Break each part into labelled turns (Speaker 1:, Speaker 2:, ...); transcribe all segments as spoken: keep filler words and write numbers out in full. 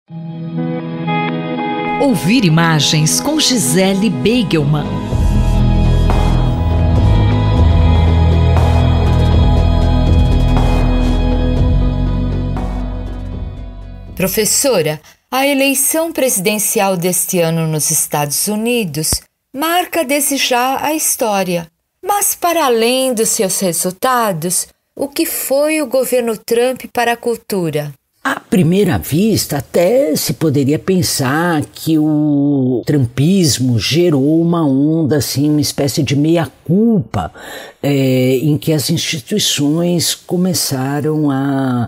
Speaker 1: Ouvir imagens com Gisele Beigelman. Professora, a eleição presidencial deste ano nos Estados Unidos marca desde já a história. Mas, para além dos seus resultados, o que foi o governo Trump para a cultura?
Speaker 2: À primeira vista, até se poderia pensar que o trumpismo gerou uma onda, assim, uma espécie de meia-culpa, é, em que as instituições começaram a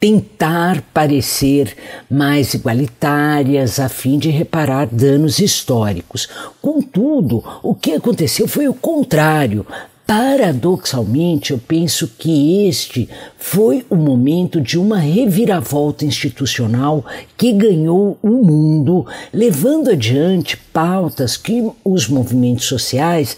Speaker 2: tentar parecer mais igualitárias a fim de reparar danos históricos. Contudo, o que aconteceu foi o contrário. Paradoxalmente, eu penso que este foi o momento de uma reviravolta institucional que ganhou o mundo, levando adiante pautas que os movimentos sociais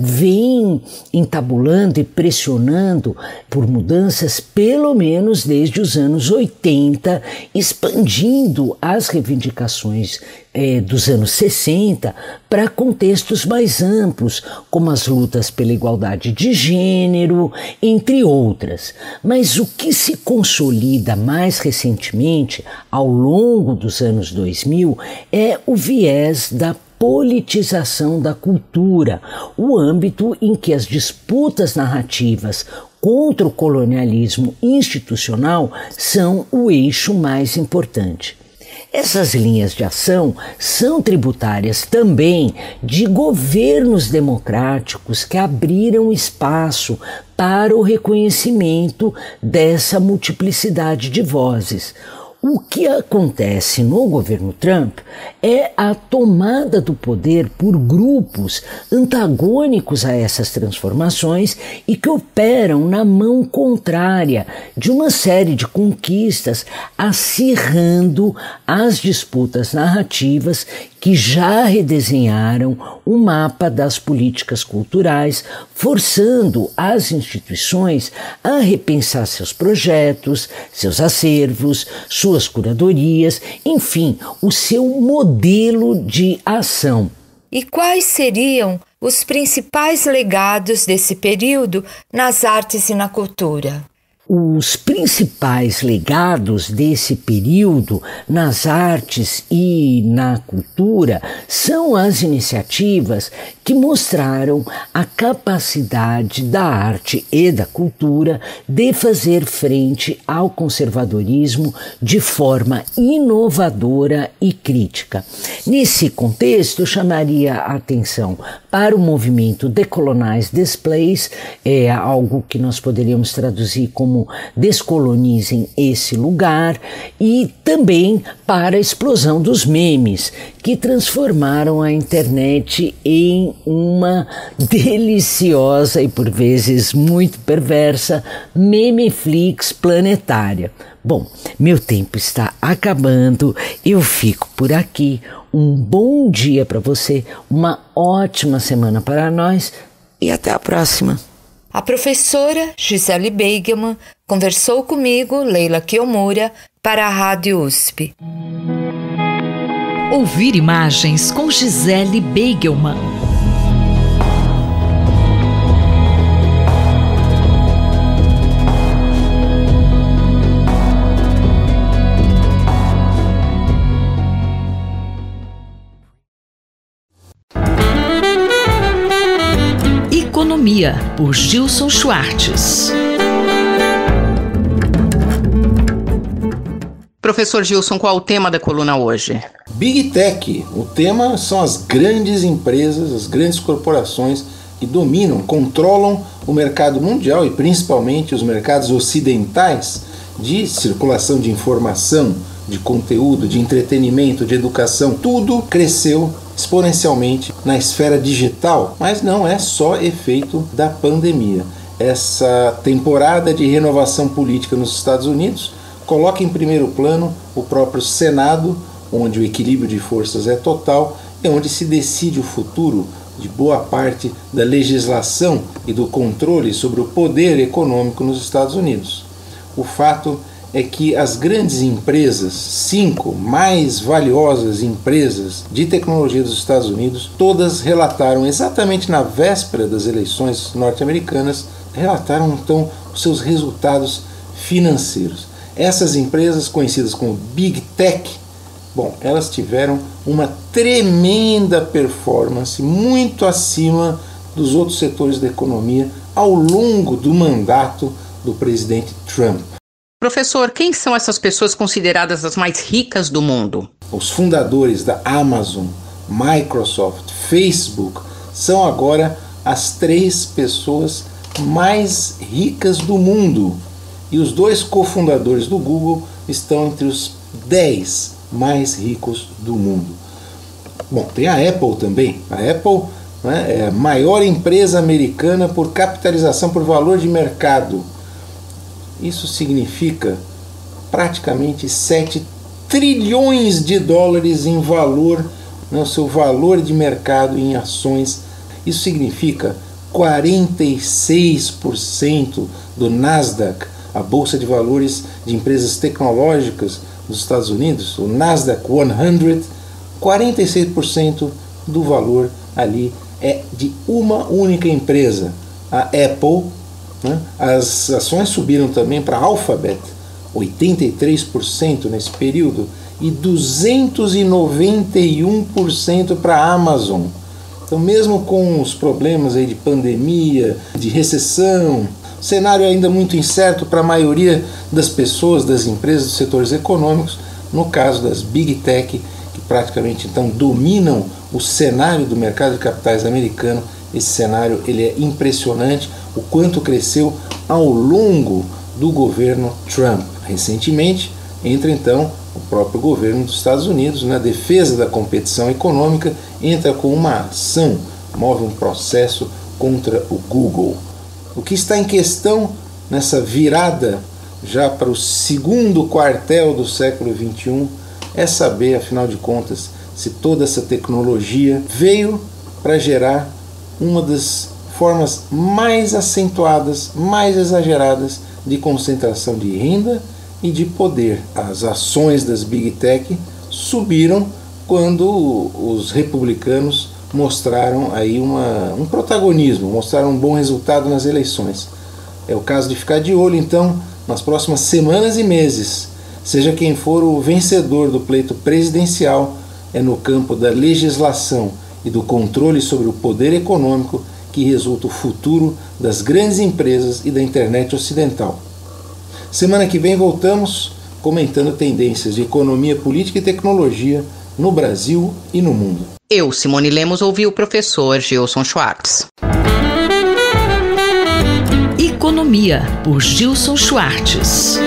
Speaker 2: vêm entabulando e pressionando por mudanças pelo menos desde os anos oitenta, expandindo as reivindicações É, dos anos sessenta para contextos mais amplos, como as lutas pela igualdade de gênero, entre outras. Mas o que se consolida mais recentemente, ao longo dos anos dois mil, é o viés da politização da cultura, o âmbito em que as disputas narrativas contra o colonialismo institucional são o eixo mais importante. Essas linhas de ação são tributárias também de governos democráticos que abriram espaço para o reconhecimento dessa multiplicidade de vozes. O que acontece no governo Trump é a tomada do poder por grupos antagônicos a essas transformações e que operam na mão contrária de uma série de conquistas, acirrando as disputas narrativas que já redesenharam o mapa das políticas culturais, forçando as instituições a repensar seus projetos, seus acervos, suas curadorias, enfim, o seu modelo de ação.
Speaker 1: E quais seriam os principais legados desse período nas artes e na cultura?
Speaker 2: Os principais legados desse período nas artes e na cultura são as iniciativas que mostraram a capacidade da arte e da cultura de fazer frente ao conservadorismo de forma inovadora e crítica. Nesse contexto, eu chamaria a atenção para o movimento Decolonize This Place, é algo que nós poderíamos traduzir como descolonizem esse lugar, e também para a explosão dos memes, que transformaram a internet em uma deliciosa e por vezes muito perversa memeflix planetária. Bom, meu tempo está acabando, eu fico por aqui. Um bom dia para você, uma ótima semana para nós e até a próxima.
Speaker 1: A professora Gisele Beigelman conversou comigo, Leila Kiyomura, para a Rádio U S P. Ouvir imagens com Gisele Beigelman. Economia, por Gilson Schwartz.
Speaker 3: Professor Gilson, qual é o tema da coluna hoje?
Speaker 4: Big Tech. O tema são as grandes empresas, as grandes corporações que dominam, controlam o mercado mundial e principalmente os mercados ocidentais de circulação de informação, de conteúdo, de entretenimento, de educação. Tudo cresceu exponencialmente na esfera digital, mas não é só efeito da pandemia. Essa temporada de renovação política nos Estados Unidos coloca em primeiro plano o próprio Senado, onde o equilíbrio de forças é total e onde se decide o futuro de boa parte da legislação e do controle sobre o poder econômico nos Estados Unidos. O fato é que as grandes empresas, cinco mais valiosas empresas de tecnologia dos Estados Unidos, todas relataram exatamente na véspera das eleições norte-americanas, relataram então os seus resultados financeiros. Essas empresas, conhecidas como Big Tech, bom, elas tiveram uma tremenda performance, muito acima dos outros setores da economia ao longo do mandato do presidente Trump.
Speaker 3: Professor, quem são essas pessoas consideradas as mais ricas do mundo?
Speaker 4: Os fundadores da Amazon, Microsoft, Facebook são agora as três pessoas mais ricas do mundo. E os dois cofundadores do Google estão entre os dez mais ricos do mundo. Bom, tem a Apple também. A Apple, né, é a maior empresa americana por capitalização por valor de mercado. Isso significa praticamente sete trilhões de dólares em valor, né, o seu valor de mercado em ações. Isso significa quarenta e seis por cento do Nasdaq, a bolsa de valores de empresas tecnológicas dos Estados Unidos, o Nasdaq cem, quarenta e seis por cento do valor ali é de uma única empresa, a Apple. Né? As ações subiram também para a Alphabet, oitenta e três por cento nesse período, e duzentos e noventa e um por cento para a Amazon. Então, mesmo com os problemas aí de pandemia, de recessão, cenário ainda muito incerto para a maioria das pessoas, das empresas, dos setores econômicos, no caso das Big Tech, que praticamente então dominam o cenário do mercado de capitais americano. Esse cenário ele é impressionante, o quanto cresceu ao longo do governo Trump. Recentemente, entra então o próprio governo dos Estados Unidos na defesa da competição econômica, entra com uma ação, move um processo contra o Google. O que está em questão nessa virada já para o segundo quartel do século vinte e um é saber, afinal de contas, se toda essa tecnologia veio para gerar uma das formas mais acentuadas, mais exageradas de concentração de renda e de poder. As ações das Big Tech subiram quando os republicanos mostraram aí uma, um protagonismo, mostraram um bom resultado nas eleições. É o caso de ficar de olho, então, nas próximas semanas e meses, seja quem for o vencedor do pleito presidencial, é no campo da legislação e do controle sobre o poder econômico que resulta o futuro das grandes empresas e da internet ocidental. Semana que vem voltamos comentando tendências de economia, política e tecnologia no Brasil e no mundo.
Speaker 3: Eu, Simone Lemos, ouvi o professor Gilson Schwartz.
Speaker 5: Economia, por Gilson Schwartz.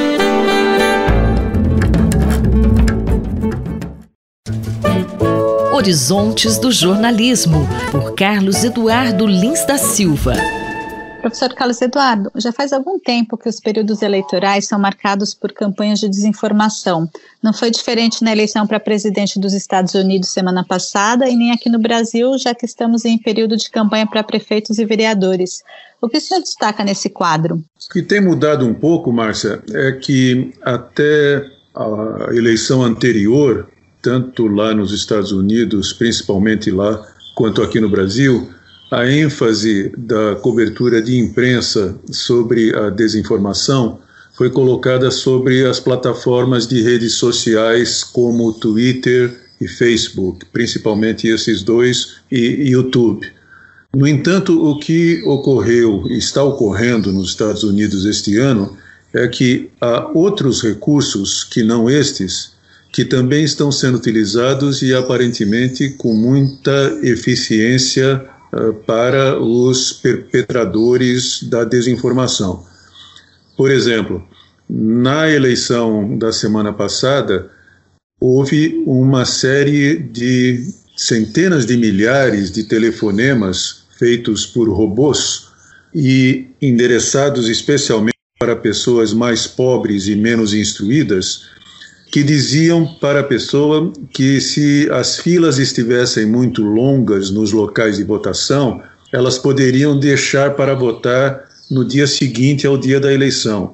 Speaker 5: Horizontes do Jornalismo, por Carlos Eduardo Lins da Silva.
Speaker 6: Professor Carlos Eduardo, já faz algum tempo que os períodos eleitorais são marcados por campanhas de desinformação. Não foi diferente na eleição para presidente dos Estados Unidos semana passada e nem aqui no Brasil, já que estamos em período de campanha para prefeitos e vereadores. O que o senhor destaca nesse quadro?
Speaker 7: O que tem mudado um pouco, Márcia, é que até a eleição anterior, tanto lá nos Estados Unidos, principalmente lá, quanto aqui no Brasil, a ênfase da cobertura de imprensa sobre a desinformação foi colocada sobre as plataformas de redes sociais como Twitter e Facebook, principalmente esses dois, e YouTube. No entanto, o que ocorreu e está ocorrendo nos Estados Unidos este ano é que há outros recursos que não estes, que também estão sendo utilizados e aparentemente com muita eficiência uh, para os perpetradores da desinformação. Por exemplo, na eleição da semana passada, houve uma série de centenas de milhares de telefonemas feitos por robôs e endereçados especialmente para pessoas mais pobres e menos instruídas, que diziam para a pessoa que se as filas estivessem muito longas nos locais de votação, elas poderiam deixar para votar no dia seguinte ao dia da eleição.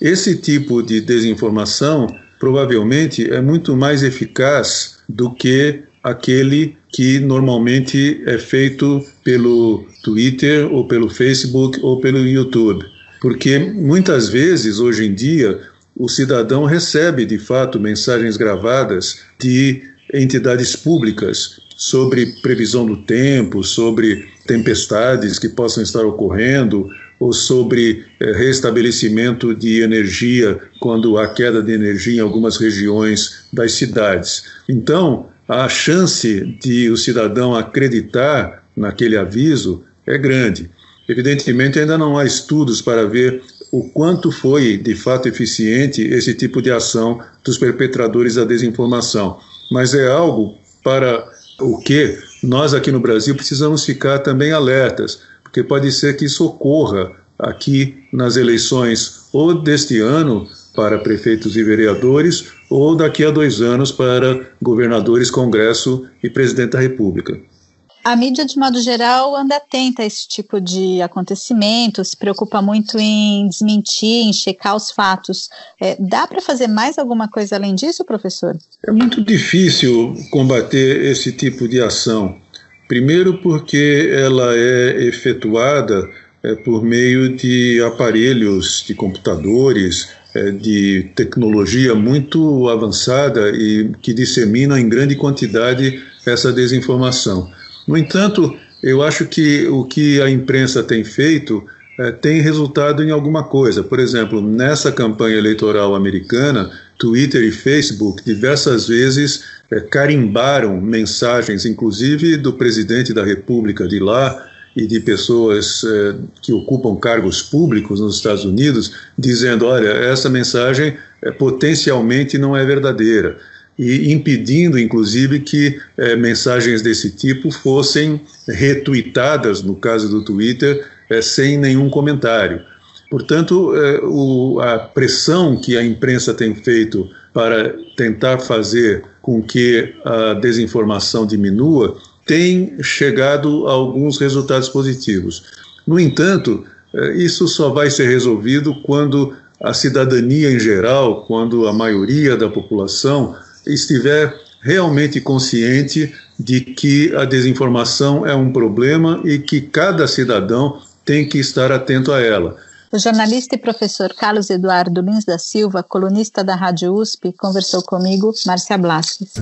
Speaker 7: esse tipo de desinformação provavelmente é muito mais eficaz do que aquele que normalmente é feito pelo Twitter ou pelo Facebook ou pelo YouTube. Porque muitas vezes, hoje em dia, o cidadão recebe de fato mensagens gravadas de entidades públicas sobre previsão do tempo, sobre tempestades que possam estar ocorrendo, ou sobre eh, restabelecimento de energia quando há queda de energia em algumas regiões das cidades. Então, a chance de o cidadão acreditar naquele aviso é grande. Evidentemente, ainda não há estudos para ver o quanto foi, de fato, eficiente esse tipo de ação dos perpetradores da desinformação. Mas é algo para o que nós aqui no Brasil precisamos ficar também alertas, porque pode ser que isso ocorra aqui nas eleições ou deste ano para prefeitos e vereadores ou daqui a dois anos para governadores, Congresso e Presidente da República.
Speaker 6: A mídia, de modo geral, anda atenta a esse tipo de acontecimento, se preocupa muito em desmentir, em checar os fatos. É, dá para fazer mais alguma coisa além disso, professor?
Speaker 7: É muito difícil combater esse tipo de ação. Primeiro porque ela é efetuada é, por meio de aparelhos, de computadores, é, de tecnologia muito avançada e que dissemina em grande quantidade essa desinformação. No entanto, eu acho que o que a imprensa tem feito é, tem resultado em alguma coisa. Por exemplo, nessa campanha eleitoral americana, Twitter e Facebook diversas vezes é, carimbaram mensagens, inclusive do presidente da República de lá e de pessoas é, que ocupam cargos públicos nos Estados Unidos, dizendo, olha, essa mensagem é, potencialmente não é verdadeira. E impedindo, inclusive, que eh, mensagens desse tipo fossem retuitadas, no caso do Twitter, eh, sem nenhum comentário. Portanto, eh, o, a pressão que a imprensa tem feito para tentar fazer com que a desinformação diminua tem chegado a alguns resultados positivos. No entanto, eh, isso só vai ser resolvido quando a cidadania em geral, quando a maioria da população estiver realmente consciente de que a desinformação é um problema e que cada cidadão tem que estar atento a ela.
Speaker 6: O jornalista e professor Carlos Eduardo Lins da Silva, colunista da Rádio U S P, conversou comigo, Márcia Blasques.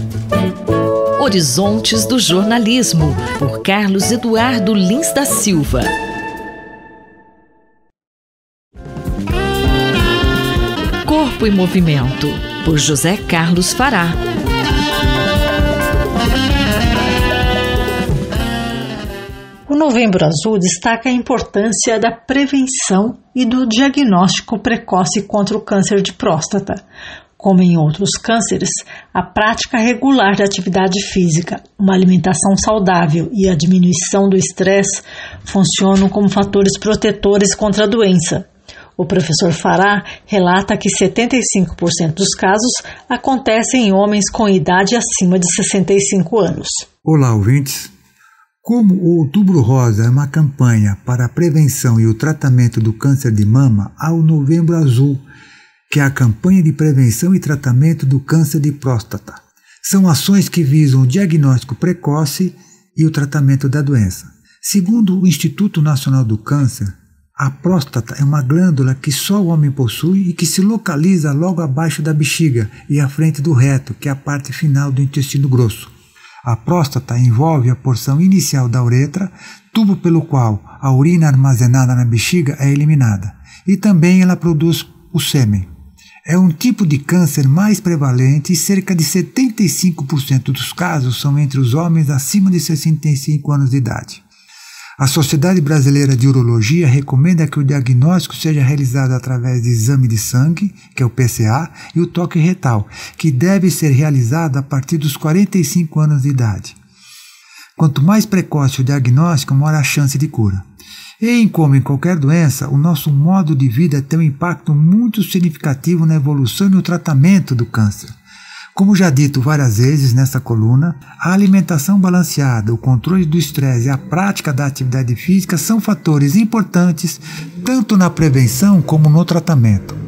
Speaker 5: Horizontes do Jornalismo, por Carlos Eduardo Lins da Silva. Corpo em Movimento, por José Carlos Fará.
Speaker 8: O Novembro Azul destaca a importância da prevenção e do diagnóstico precoce contra o câncer de próstata. Como em outros cânceres, a prática regular da atividade física, uma alimentação saudável e a diminuição do estresse funcionam como fatores protetores contra a doença. O professor Fará relata que setenta e cinco por cento dos casos acontecem em homens com idade acima de sessenta e cinco anos.
Speaker 9: Olá, ouvintes. Como o Outubro Rosa é uma campanha para a prevenção e o tratamento do câncer de mama, há o Novembro Azul, que é a campanha de prevenção e tratamento do câncer de próstata. São ações que visam o diagnóstico precoce e o tratamento da doença. Segundo o Instituto Nacional do Câncer, a próstata é uma glândula que só o homem possui e que se localiza logo abaixo da bexiga e à frente do reto, que é a parte final do intestino grosso. A próstata envolve a porção inicial da uretra, tubo pelo qual a urina armazenada na bexiga é eliminada. E também ela produz o sêmen. É um tipo de câncer mais prevalente e cerca de setenta e cinco por cento dos casos são entre os homens acima de sessenta e cinco anos de idade. A Sociedade Brasileira de Urologia recomenda que o diagnóstico seja realizado através de exame de sangue, que é o P C A, e o toque retal, que deve ser realizado a partir dos quarenta e cinco anos de idade. Quanto mais precoce o diagnóstico, maior a chance de cura. E, como em qualquer doença, o nosso modo de vida tem um impacto muito significativo na evolução e no tratamento do câncer. Como já dito várias vezes nessa coluna, a alimentação balanceada, o controle do estresse e a prática da atividade física são fatores importantes tanto na prevenção como no tratamento.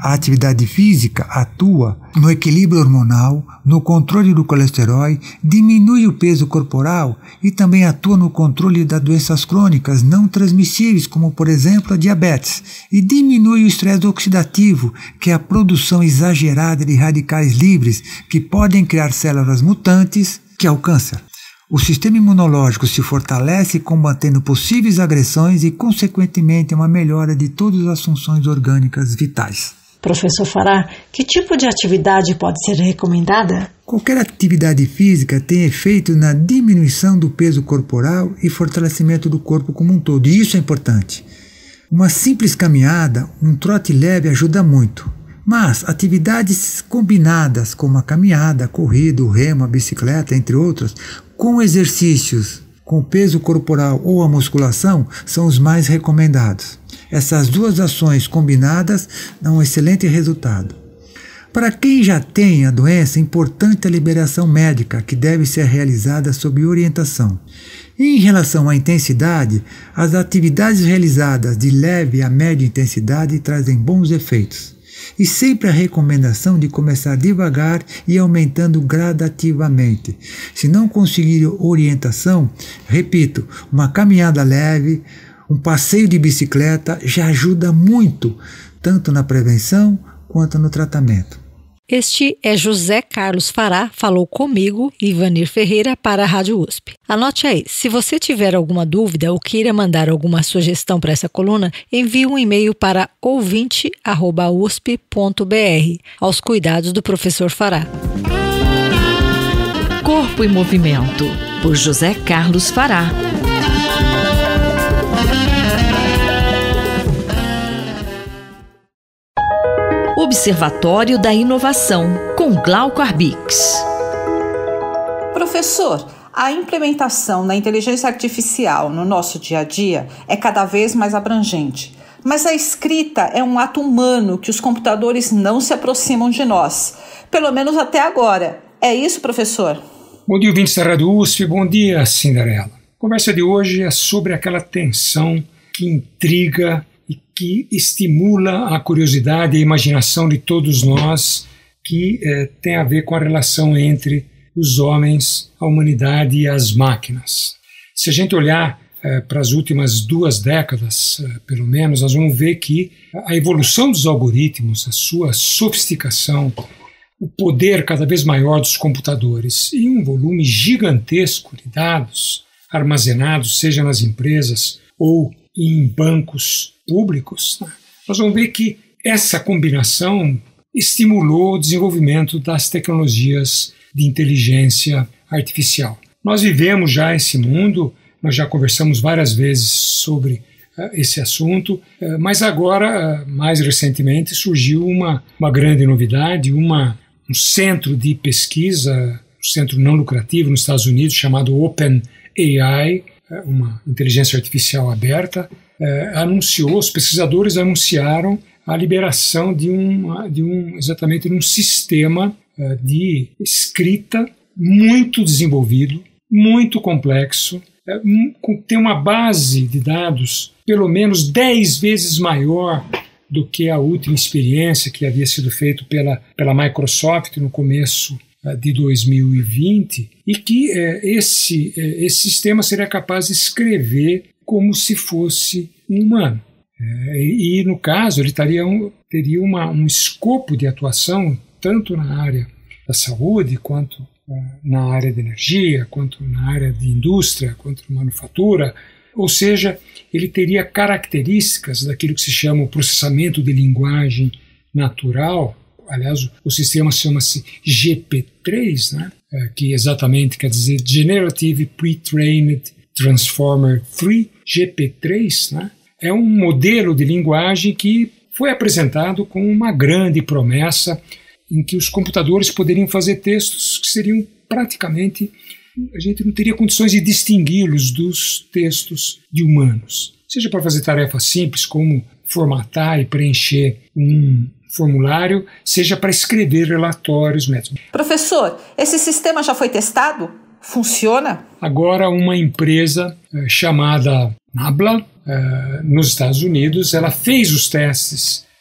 Speaker 9: A atividade física atua no equilíbrio hormonal, no controle do colesterol, diminui o peso corporal e também atua no controle das doenças crônicas não transmissíveis, como por exemplo a diabetes, e diminui o estresse oxidativo, que é a produção exagerada de radicais livres que podem criar células mutantes, que é o câncer. O sistema imunológico se fortalece combatendo possíveis agressões e, consequentemente, uma melhora de todas as funções orgânicas vitais.
Speaker 8: Professor Fará, que tipo de atividade pode ser recomendada?
Speaker 9: Qualquer atividade física tem efeito na diminuição do peso corporal e fortalecimento do corpo como um todo, e isso é importante. Uma simples caminhada, um trote leve ajuda muito, mas atividades combinadas como a caminhada, a corrida, o remo, a bicicleta, entre outras, com exercícios com peso corporal ou a musculação são os mais recomendados. Essas duas ações combinadas dão um excelente resultado. Para quem já tem a doença, é importante a liberação médica, que deve ser realizada sob orientação. E em relação à intensidade, as atividades realizadas de leve a média intensidade trazem bons efeitos. E sempre a recomendação de começar devagar e aumentando gradativamente. Se não conseguir orientação, repito, uma caminhada leve, um passeio de bicicleta já ajuda muito, tanto na prevenção quanto no tratamento.
Speaker 5: Este é José Carlos Fará, falou comigo, Ivanir Ferreira, para a Rádio U S P. Anote aí, se você tiver alguma dúvida ou queira mandar alguma sugestão para essa coluna, envie um e-mail para ouvinte arroba u s p ponto b r, aos cuidados do professor Fará.
Speaker 10: Corpo em Movimento, por José Carlos Fará. Observatório da Inovação, com Glauco Arbix.
Speaker 11: Professor, a implementação da inteligência artificial no nosso dia a dia é cada vez mais abrangente. Mas a escrita é um ato humano que os computadores não se aproximam de nós. Pelo menos até agora. É isso, professor?
Speaker 12: Bom dia, ouvintes da Rádio U S P. Bom dia, Cinderela. A conversa de hoje é sobre aquela tensão que intriga e que estimula a curiosidade e a imaginação de todos nós, que eh, tem a ver com a relação entre os homens, a humanidade e as máquinas. Se a gente olhar eh, para as últimas duas décadas, eh, pelo menos, nós vamos ver que a evolução dos algoritmos, a sua sofisticação, o poder cada vez maior dos computadores e um volume gigantesco de dados armazenados, seja nas empresas ou em bancos públicos, né? Nós vamos ver que essa combinação estimulou o desenvolvimento das tecnologias de inteligência artificial. Nós vivemos já esse mundo, nós já conversamos várias vezes sobre uh, esse assunto, uh, mas agora, uh, mais recentemente, surgiu uma, uma grande novidade, uma, um centro de pesquisa, um centro não lucrativo nos Estados Unidos chamado OpenAI, uma inteligência artificial aberta, eh, anunciou, os pesquisadores anunciaram a liberação de um, de um exatamente de um sistema eh, de escrita muito desenvolvido, muito complexo, eh, tem uma base de dados pelo menos dez vezes maior do que a última experiência que havia sido feita pela, pela Microsoft no começo de dois mil e vinte, e que eh, esse, eh, esse sistema seria capaz de escrever como se fosse um humano. Eh, e, no caso, ele taria um, teria uma, um escopo de atuação tanto na área da saúde, quanto eh, na área de energia, quanto na área de indústria, quanto na manufatura. Ou seja, ele teria características daquilo que se chama o processamento de linguagem natural. Aliás, o sistema chama-se G P três, né? Que exatamente quer dizer Generative Pre-Trained Transformer três, G P três, né? É um modelo de linguagem que foi apresentado com uma grande promessa em que os computadores poderiam fazer textos que seriam praticamente, a gente não teria condições de distingui-los dos textos de humanos. Seja para fazer tarefas simples como formatar e preencher um formulário, seja para escrever relatórios mesmo.
Speaker 11: Professor, esse sistema já foi testado? Funciona?
Speaker 12: Agora uma empresa eh, chamada Nabla, eh, nos Estados Unidos, ela fez os testes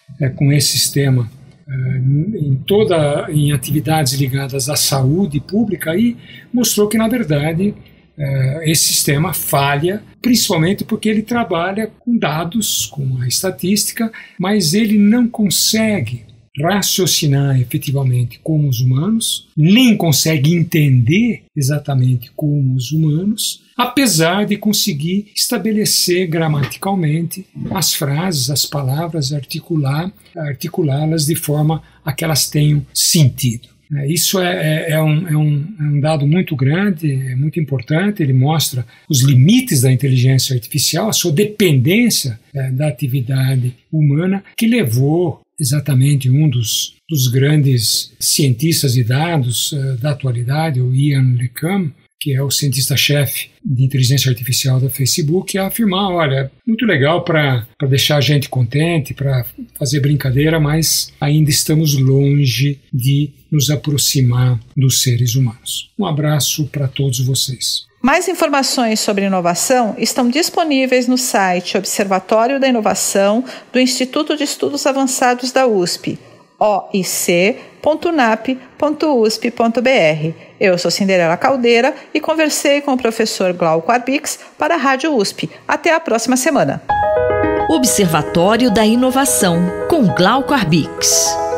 Speaker 12: é, com esse sistema é, em, toda, em atividades ligadas à saúde pública e mostrou que, na verdade, é, esse sistema falha, principalmente porque ele trabalha com dados, com a estatística, mas ele não consegue raciocinar efetivamente como os humanos, nem consegue entender exatamente como os humanos, apesar de conseguir estabelecer gramaticalmente as frases, as palavras, articular, articulá-las de forma a que elas tenham sentido. Isso é, é, é, um, é, um, é um dado muito grande, é muito importante, ele mostra os limites da inteligência artificial, a sua dependência é, da atividade humana, que levou exatamente um dos, dos grandes cientistas de dados uh, da atualidade, o Ian LeCun, que é o cientista-chefe de inteligência artificial da Facebook, a afirmar, olha, muito legal para deixar a gente contente, para fazer brincadeira, mas ainda estamos longe de nos aproximar dos seres humanos. Um abraço para todos vocês.
Speaker 11: Mais informações sobre inovação estão disponíveis no site Observatório da Inovação do Instituto de Estudos Avançados da U S P, o i c ponto nap ponto u s p ponto b r. Eu sou Cinderela Caldeira e conversei com o professor Glauco Arbix para a Rádio U S P. Até a próxima semana.
Speaker 10: Observatório da Inovação, com Glauco Arbix.